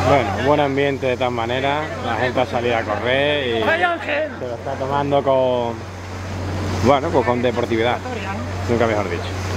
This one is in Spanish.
Bueno, buen ambiente de todas maneras, la gente ha salido a correr y se lo está tomando con, bueno, pues con deportividad, nunca mejor dicho.